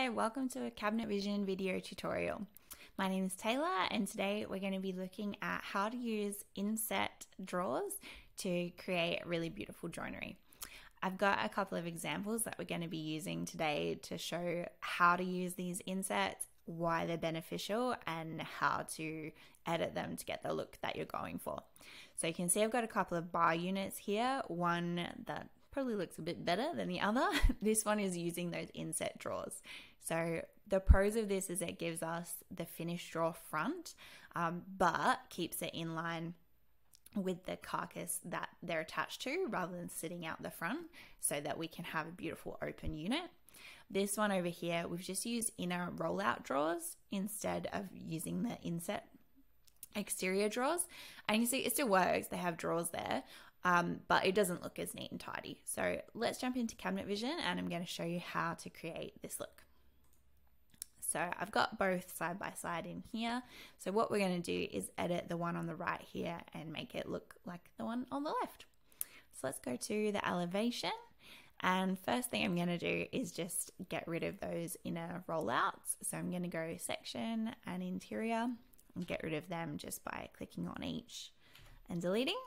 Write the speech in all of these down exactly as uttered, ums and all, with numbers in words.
Hi, welcome to a Cabinet Vision video tutorial. My name is Tayla and today we're going to be looking at how to use inset drawers to create really beautiful joinery. I've got a couple of examples that we're going to be using today to show how to use these insets, why they're beneficial, and how to edit them to get the look that you're going for. So you can see I've got a couple of bar units here, one that probably looks a bit better than the other. This one is using those inset drawers. So the pros of this is it gives us the finished drawer front, um, but keeps it in line with the carcass that they're attached to rather than sitting out the front, so that we can have a beautiful open unit. This one over here, we've just used inner rollout drawers instead of using the inset exterior drawers. And you see it still works, they have drawers there, um, but it doesn't look as neat and tidy. So let's jump into Cabinet Vision and I'm going to show you how to create this look. So I've got both side by side in here. So what we're going to do is edit the one on the right here and make it look like the one on the left. So let's go to the elevation. And first thing I'm going to do is just get rid of those inner rollouts. So I'm going to go section and interior and get rid of them just by clicking on each and deleting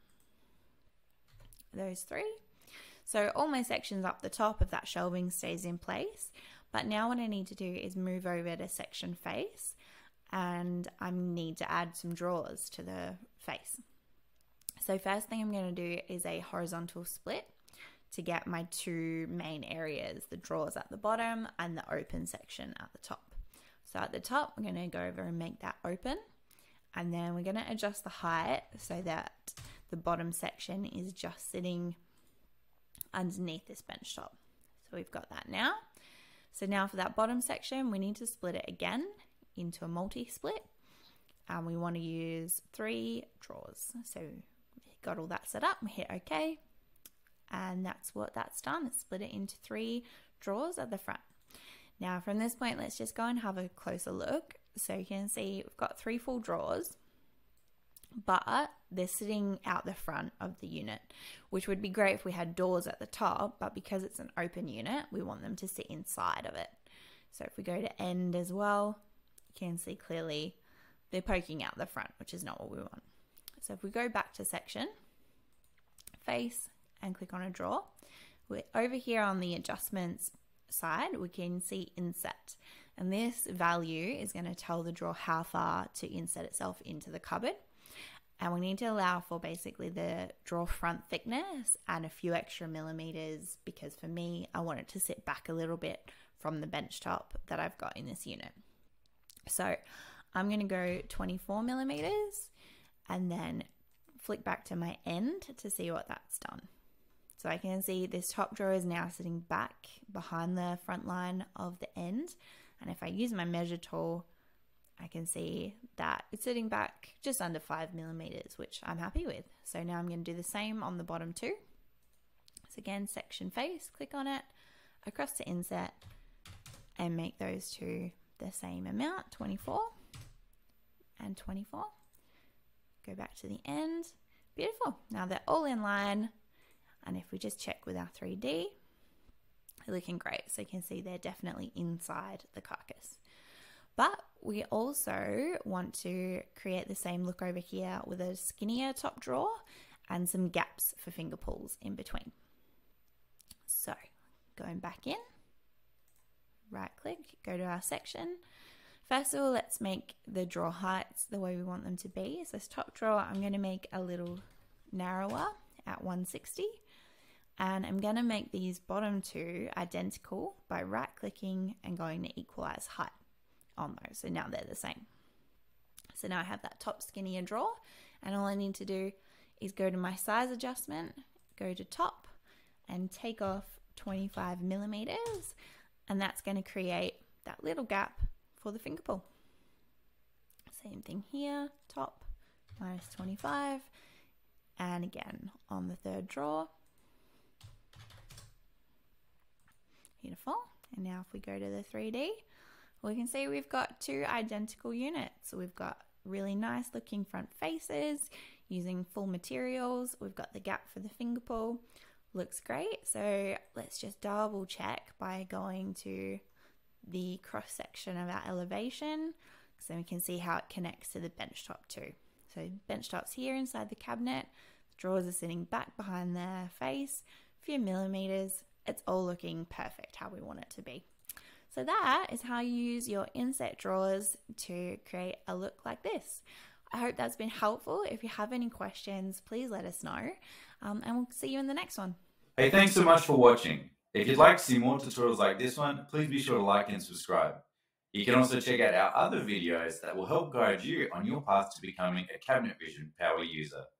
those three. So all my sections up the top of that shelving stays in place. But now what I need to do is move over to section face, and I need to add some drawers to the face. So first thing I'm going to do is a horizontal split to get my two main areas, the drawers at the bottom and the open section at the top. So at the top, I'm going to go over and make that open, and then we're going to adjust the height so that the bottom section is just sitting underneath this bench top. So we've got that now. So now for that bottom section, we need to split it again into a multi-split, and we want to use three drawers. So got all that set up, we hit OK, and that's what that's done. It's split it into three drawers at the front. Now from this point, let's just go and have a closer look. So you can see we've got three full drawers, but they're sitting out the front of the unit, which would be great if we had doors at the top, but because it's an open unit, we want them to sit inside of it. So if we go to end as well, you can see clearly they're poking out the front, which is not what we want. So if we go back to section, face, and click on a drawer, we're over here on the adjustments side, we can see inset. And this value is going to tell the drawer how far to inset itself into the cupboard. And we need to allow for basically the drawer front thickness and a few extra millimeters, because for me, I want it to sit back a little bit from the bench top that I've got in this unit. So I'm going to go twenty-four millimeters and then flick back to my end to see what that's done. So I can see this top drawer is now sitting back behind the front line of the end. And if I use my measure tool, I can see that it's sitting back just under five millimeters, which I'm happy with. So now I'm going to do the same on the bottom two. So again, section face, click on it, across to inset, and make those two the same amount, twenty-four and twenty-four. Go back to the end. Beautiful. Now they're all in line. And if we just check with our three D, they're looking great. So you can see they're definitely inside the carcass. But we also want to create the same look over here with a skinnier top drawer and some gaps for finger pulls in between. So going back in, right click, go to our section. First of all, let's make the drawer heights the way we want them to be. So this top drawer, I'm going to make a little narrower at one sixty. And I'm going to make these bottom two identical by right clicking and going to equalize height on those. So now they're the same. So now I have that top skinnier drawer, and all I need to do is go to my size adjustment, go to top, and take off twenty-five millimeters, and that's going to create that little gap for the finger pull. Same thing here, top minus twenty-five, and again on the third drawer. Beautiful. And now if we go to the three D, we can see we've got two identical units. So we've got really nice looking front faces using full materials. We've got the gap for the finger pull. Looks great. So let's just double check by going to the cross section of our elevation, so we can see how it connects to the benchtop too. So benchtop's here inside the cabinet, the drawers are sitting back behind their face, a few millimeters. It's all looking perfect how we want it to be. So that is how you use your inset drawers to create a look like this. I hope that's been helpful. If you have any questions, please let us know, um, and we'll see you in the next one. Hey, thanks so much for watching. If you'd like to see more tutorials like this one, please be sure to like and subscribe. You can also check out our other videos that will help guide you on your path to becoming a Cabinet Vision power user.